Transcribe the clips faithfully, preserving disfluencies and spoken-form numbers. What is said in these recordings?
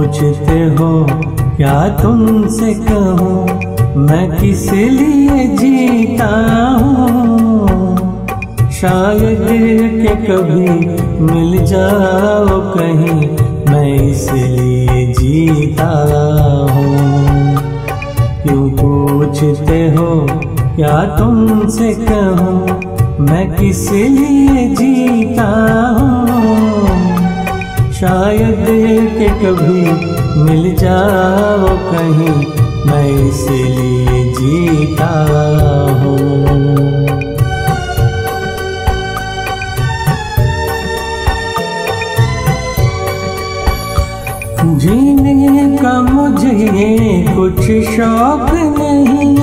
पूछते हो क्या तुमसे कहूँ मैं किस लिए जीता हूँ। शायद के कभी मिल जाओ कहीं मैं इसलिए जीता हूँ। क्यों पूछते हो क्या तुमसे कहूँ मैं किस लिए जीता हूँ। शायद के कभी मिल जाओ कहीं मैं इसलिए जीता हूँ। जीने का मुझे कुछ शौक नहीं,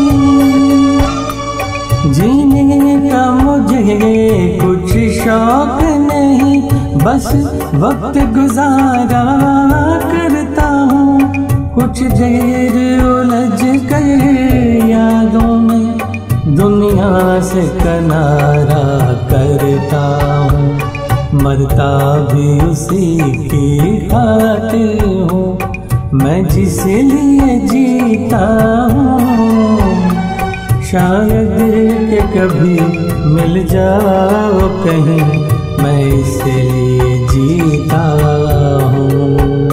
जीने का मुझे कुछ शौक नहीं, बस वक्त गुजारा करता हूँ। कुछ देर उलझ कर यादों में दुनिया से किनारा करता हूँ। मरता भी उसी की खातिर हूँ मैं जिस लिए जीता हूँ। शायद के कभी मिल जाओ कहीं मैं इसलिए जीता हूँ।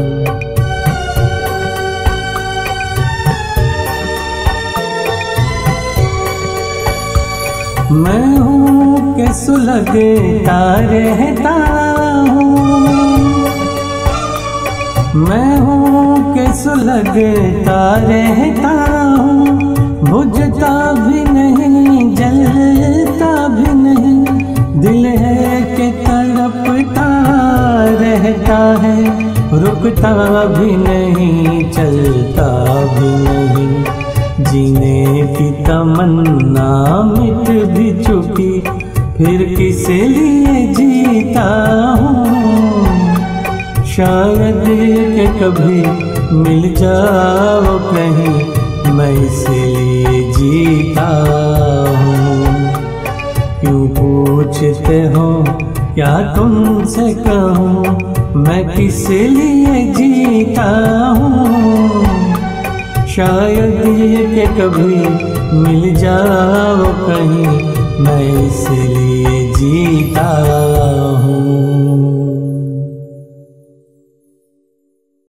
मैं हूँ कि सुलगता रहता हूँ, मैं हूँ कि सुलगता रहता हूँ। बुझता भी नहीं जलता भी नहीं, दिल है कि तड़पता रहता है। रुकता भी नहीं चलता भी नहीं, जीने की तमन्ना मिट भी चुकी फिर किस लिए जीता हूँ। शायद के कभी मिल जाओ कहीं मैं इसलिए जीता हूँ। क्यों पूछते हो क्या तुमसे कहूँ मैं किस लिए जीता हूँ। शायद के कभी मिल जाओ कहीं मैं इसलिए जीता हूँ।